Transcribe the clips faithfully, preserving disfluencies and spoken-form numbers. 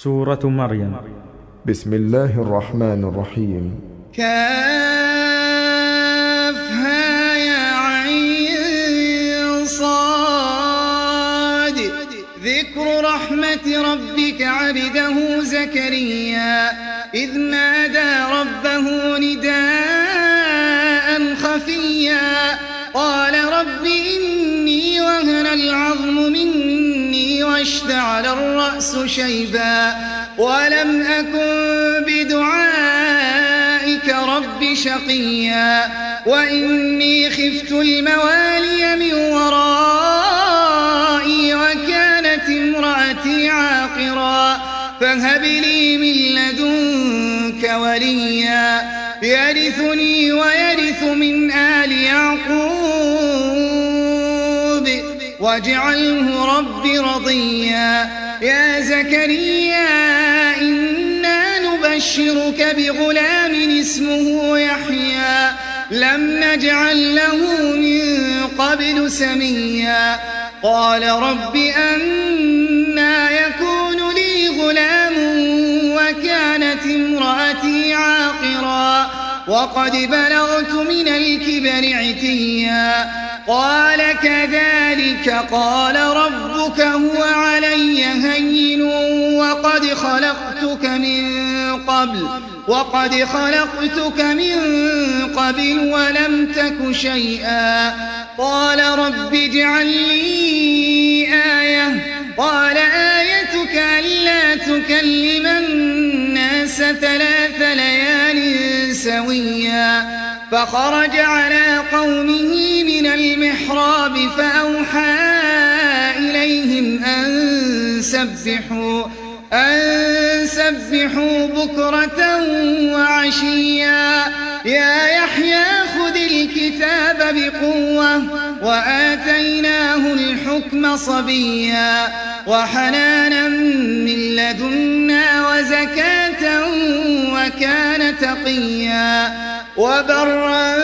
سورة مريم. بسم الله الرحمن الرحيم. كافها يا عين صاد. ذكر رحمة ربك عبده زكريا إذ نادى ربه نداء خفيا قال رب إني وهن العظم مني واشتعل الرأس شيبا ولم أكن بدعائك رب شقيا وإني خفت الموالي من ورائي وكانت امرأتي عاقرا فهب لي من لدنك وليا يرثني ويرث من آل يعقوب واجعله رب رضيا. يا زكريا إنا نبشرك بغلام اسمه يحيى لم نجعل له من قبل سميا قال رب أنى يكون لي غلام وكانت امرأتي عاقرا وقد بلغت من الكبر عتيا قال كذلك قال ربك هو علي هين وقد خلقتك من قبل وقد خلقتك من قبل ولم تك شيئا قال رب اجعل لي آية قال آيتك ألا تكلم الناس ثلاث ليال سويا فخرج على قومه من المحراب فأوحى إليهم أن سبحوا أن سبحوا بكرة وعشيا يا يحيى خذ الكتاب بقوة وآتيناه الحكم صبيا وحنانا من لدنا وزكاة وكان تقيا وبرا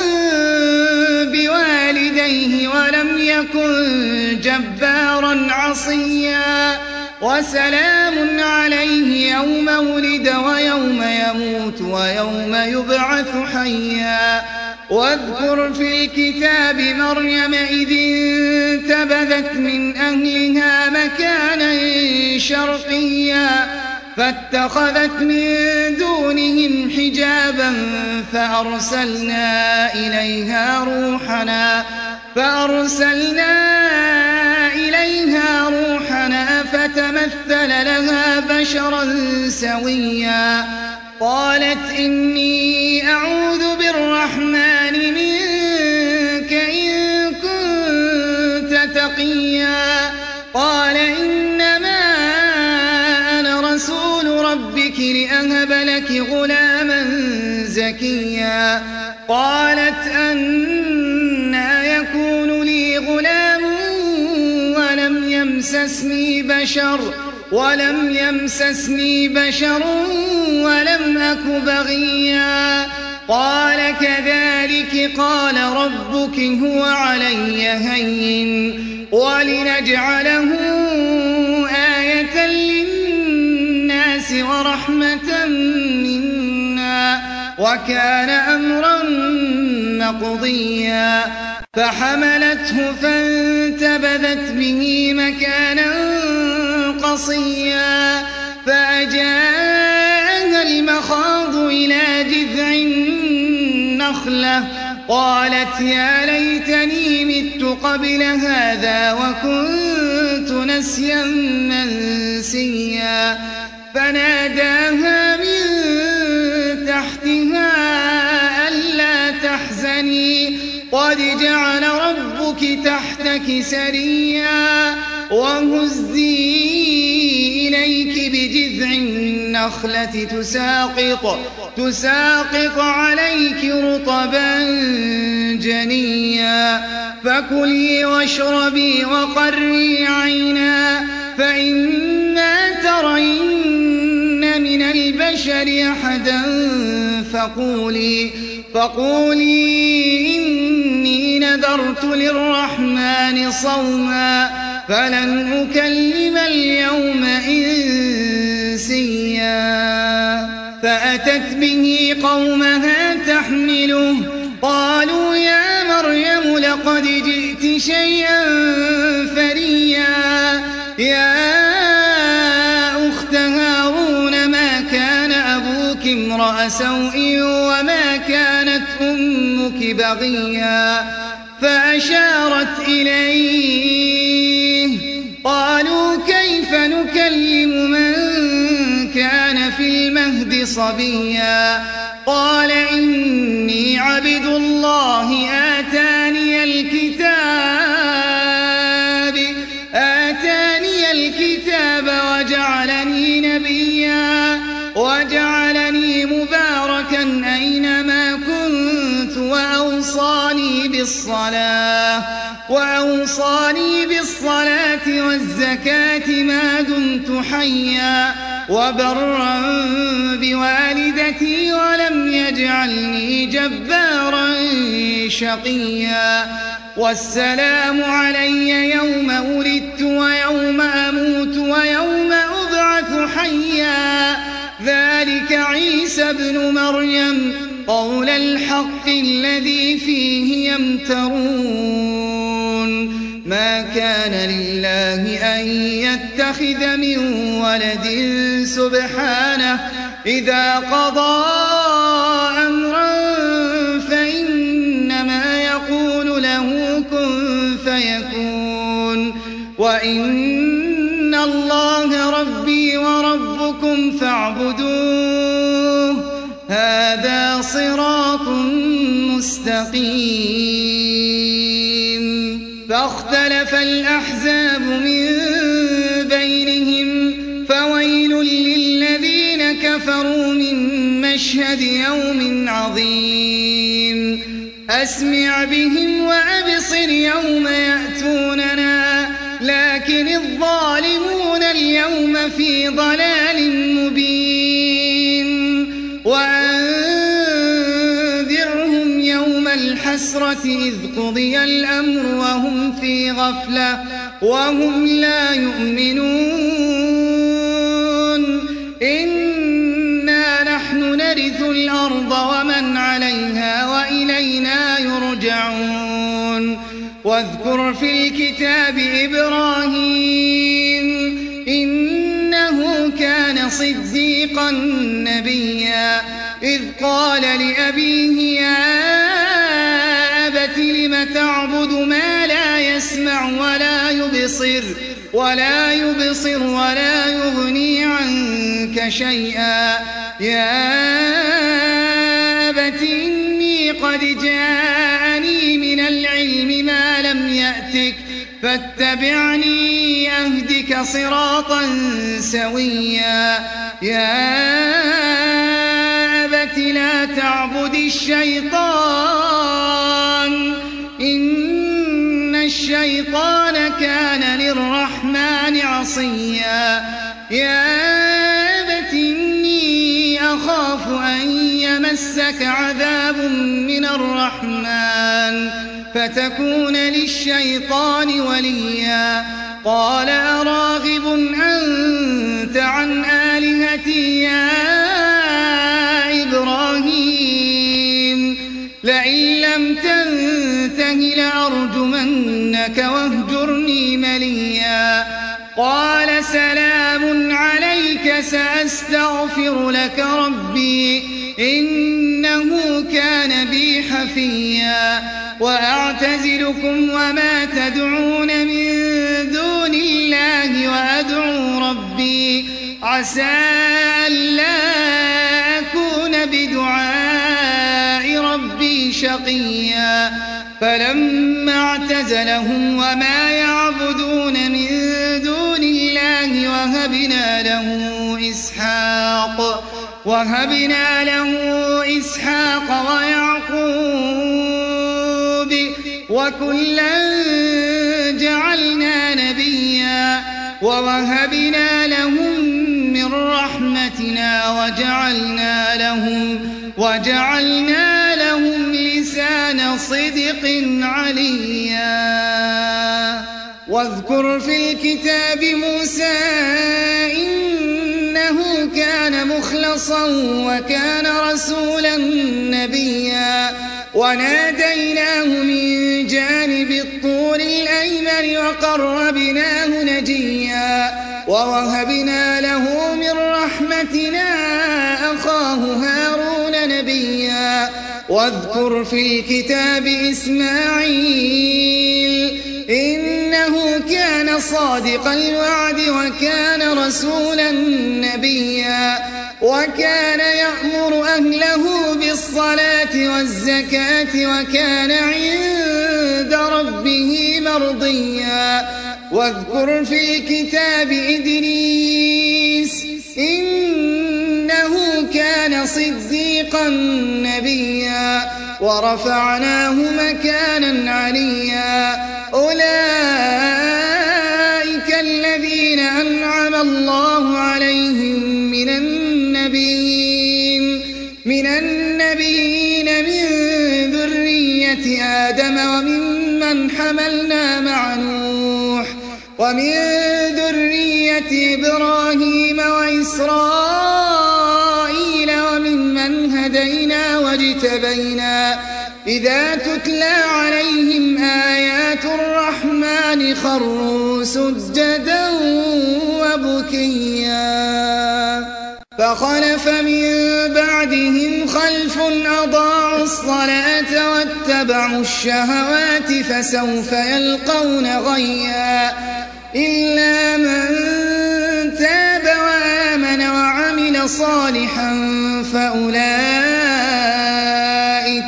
بوالديه ولم يكن جبارا عصيا وسلام عليه يوم ولد ويوم يموت ويوم يبعث حيا. واذكر في الكتاب مريم إذ انتبذت من أهلها مكانا شرقيا فاتخذت من دونهم حجابا فأرسلنا إليها روحنا فأرسلنا إليها روحنا فتمثل لها بشرا سويا قالت إني أعوذ بالرحمن منك إن كنت تقيا قال إنما أنا رسول ربك لأهب لك غلاما زكيا قالت أنى يكون لي غلام ولم يمسسني بشر ولم يمسسني بشر ولم أك بغيا قال كذلك قال ربك هو علي هين ولنجعله آية للناس ورحمة منا وكان أمرا مقضيا فحملته فانتبذت به مكانا قصيا فأجاءها المخاض إلى جذع النخلة قالت يا ليتني مت قبل هذا وكنت نسيا منسيا فناداها من تحتها ألا تحزني قد جعل ربك تحتك سريا وهزي إليك بجذع النخلة تساقط تساقط عليك رطبا جنيا فكلي واشربي وقري عينا فإما ترين من البشر أحدا فقولي فقولي إني نذرت للرحمن صوما فلن أكلم اليوم إنسيا فأتت به قومها تحمله قالوا يا مريم لقد جئت شيئا فريا يا أخت هارون ما كان أبوك امرأ سوء وما كانت أمك بغيا فأشارت إليه قالوا كيف نكلم من كان في المهد صبيا قال إني عبد الله آتاني الكتاب آتاني الكتاب وجعلني نبيا وجعلني مباركا أينما كنت وأوصاني بالصلاة وأوصاني بالصلاة والزكاة ما دمت حيا وبرا بوالدتي ولم يجعلني جبارا شقيا والسلام علي يوم ولدت ويوم أموت ويوم أبعث حيا ذلك عيسى ابن مريم قول الحق الذي فيه يمترون ما كان لله أن يتخذ من ولد سبحانه إذا قضى أمرا فإنما يقول له كن فيكون وإن الله ربي وربكم فاعبدوه هذا صراط مستقيم فاختلف الأحزاب من بينهم فويل للذين كفروا من مشهد يوم عظيم أسمع بهم وأبصر يوم يأتوننا لكن الظالمون اليوم في ضلال مبين وأنذرهم يوم الحسرة إذ قضي الأمر وهم في غفلة وهم لا يؤمنون إنا نحن نرث الأرض ومن عليها وإلينا يرجعون واذكر في الكتاب إبراهيم إنه كان صديقا نبيا إذ قال لأبيه يا أبت لم تعبد ما لا يسمع ولا يبصر ولا يبصر ولا يغني عنك شيئا يا أبت إني قد جاءني من العلم ما لم يأتك فاتبعني أهدك صراطا سويا يا أبت لا تعبد الشيطان إن الشيطان كان للرحمن عصيا يا أبت إني أخاف أن يمسك عذاب من الرحمن فتكون للشيطان وليا قال أراغب أنت عن آلهتي يا إبراهيم لئن لم تنته لأرجمنك واهجرني مليا قال سلام عليك سأستغفر لك ربي إنه كان بي حفيا وأعتزلكم وما تدعون من دون الله وأدعو ربي عسى ألا أكون بدعاء ربي شقيا فلما اعتزلهم وما يعبدون من دون الله وهبنا له إسحاق وهبنا له إسحاق ويعقوب وكلا جعلنا نبيا ووهبنا لهم من رحمتنا وجعلنا لهم وجعلنا لهم لسان صدق عليا واذكر في الكتاب موسى إنه كان مخلصا وكان رسولا نبيا وناديناه من جانب الطور الأيمن وقربناه نجيا ووهبنا له من رحمتنا أخاه هارون نبيا واذكر في الكتاب إسماعيل إنه كان صادق الوعد وكان رسولا نبيا وكان يأمر أهله بالصلاة والزكاة وكان عند ربه مرضيا واذكر في الكتاب إدريس إنه كان صديقا نبيا ورفعناه مكانا عليا أولئك الذين أنعم الله عليهم من النبيين من النبيين من ذرية آدم وممن حملنا مع نوح ومن ذرية إبراهيم وإسرائيل وممن هدينا واجتبينا إذا تتلى عليهم آيات الرحمن خروا سجدا وبكيا فخلف من بعدهم خلف أضاعوا الصلاة واتبعوا الشهوات فسوف يلقون غيا إلا من تاب وآمن وعمل صالحا فأولئك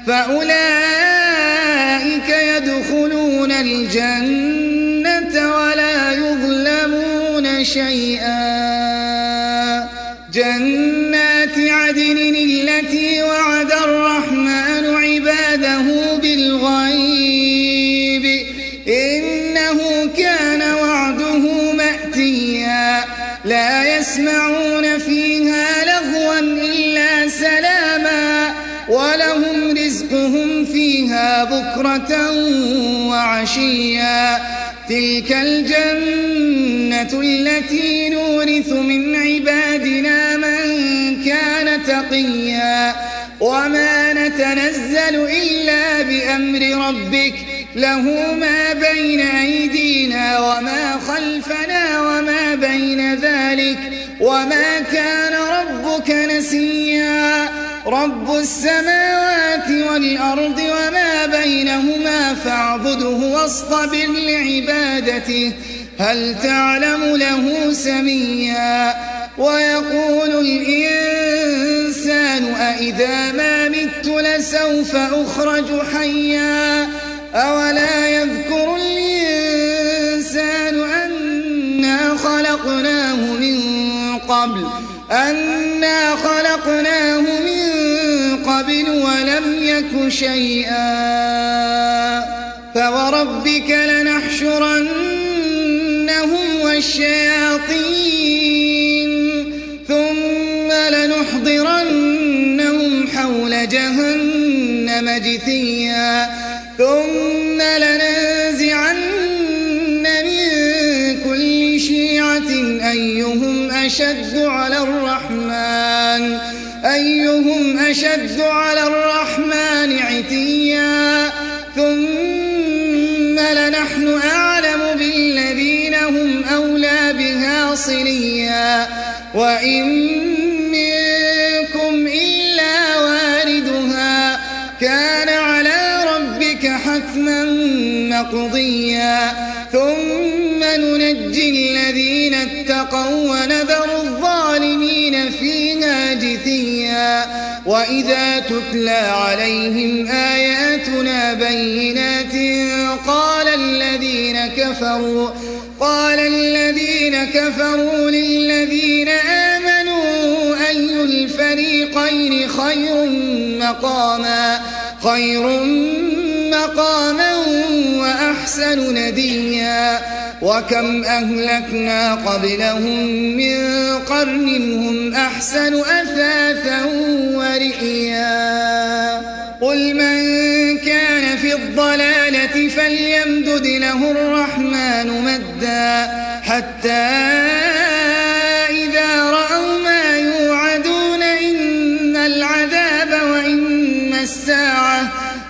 فأولئك يدخلون الجنة ولا يظلمون شيئا جنات عدن التي وعد الرحمن عباده بالغيب إنه كان وعده مأتيا لا يسمعون فيها لغوا إلا سلاما ولهم رزقهم فيها بكرة وعشيا تلك الجنة التي نورث من عبادنا من كان تقيا وما نتنزل إلا بأمر ربك له ما بين أيدينا وما خلفنا وما بين ذلك وما كان ربك نسيا رب السماوات والأرض وما بينهما فاعبده واصطبر لعبادته هل تعلم له سميا ويقول الإنسان أإذا ما مت لسوف أخرج حيا أولا يذكر الإنسان أنا خلقناه من قبل أنا خلقناه من قبل ولم يك شيئا فوربك لنحشرنهم والشياطين ثم لنحضرنهم حول جهنم جثيا ثم لننزعن من كل شيعة أيهم أشد على الرحمن أيهم أشد على الرحمن عتيا ثم لنحن أعلم بالذين هم أولى بها صليا وإن منكم إلا واردها كان على ربك حتما مقضيا ثم ننجي الذين اتقوا ونذر الظالمين فيها جثيا وإذا تتلى عليهم آياتنا بينات قال الذين كفروا قال الذين كفروا للذين آمنوا أي الفريقين خير مقاما خير مقاما وأحسن نديا وكم أهلكنا قبلهم من قرن هم أحسن أثاثا ورئيا قل من كان في الضلالة فليمدد له الرحمن مدا حتى إذا رأوا ما يوعدون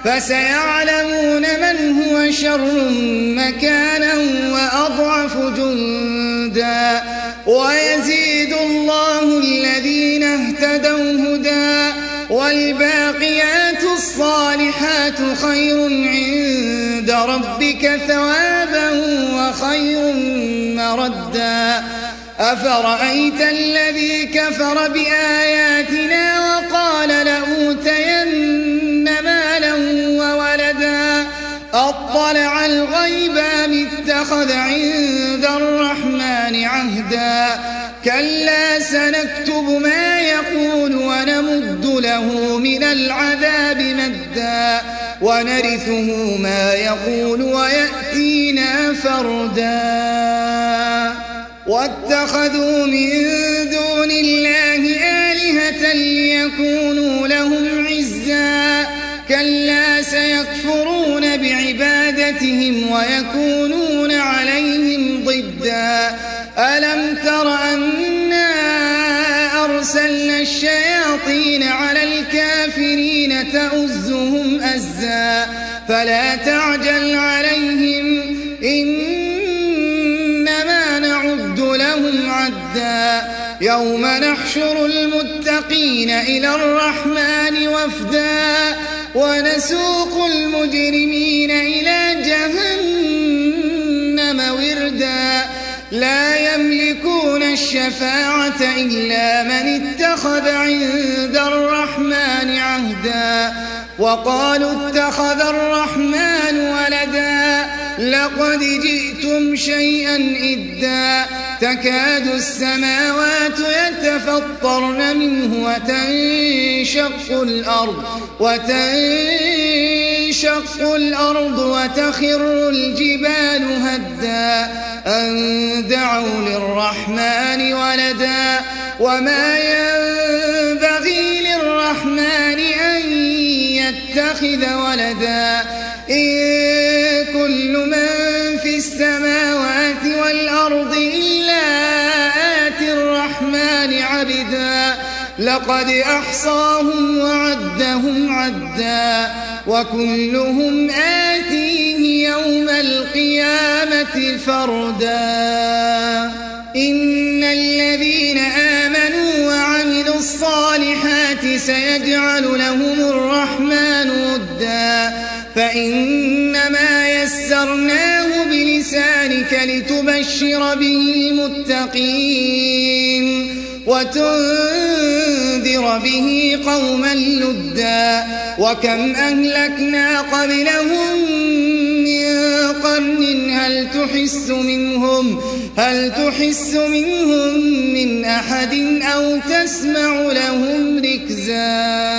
فسيعلمون من هو شر مكانا وأضعف جندا ويزيد الله الذين اهتدوا هدى والباقيات الصالحات خير عند ربك ثوابا وخير مردا أفرأيت الذي كفر بآياتنا وقال لأوتين مالا وولدا أطلع الغيب أم اتخذ عند الرحمن عهدا كلا سنكتب ما يقول ونمد له من العذاب مدا ونرثه ما يقول ويأتينا فردا واتخذوا من دون الله آلهة ليكونوا لهم عزا كلا سيكفرون بعبادتهم ويكونون عليهم ضدا ألم تر أنا أرسلنا الشياطين على الكافرين تؤزهم أزا فلا تعجل عليهم إنما نعد لهم عدا يوم نحشر المتقين إلى الرحمن وفدا ونسوق المجرمين إلى جهنم وردا لا يملكون الشفاعة إلا من اتخذ عند الرحمن عهدا وقالوا اتخذ الرحمن ولدا لقد جئتم شيئا إدا تكاد السماوات يتفطرن منه وتنشق الأرض وتنشق الأرض وتخر الجبال هدا أن دعوا للرحمن ولدا وما ينبغي للرحمن أن يتخذ ولدا إن كل من في السماوات والأرض إلا آتي الرحمن عبدا لقد أحصاهم وعدهم عدا وكلهم آتيه يوم القيامة فردا إن الذين آمنوا وعملوا الصالحات سيجعل لهم الرحمن ودا فإنما يسرناه بلسانك لتبشر به المتقين وتنذر به قوما لدا وكم أهلكنا قبلهم من قرن هل تحس منهم هل تحس منهم من أحد أو تسمع لهم ركزا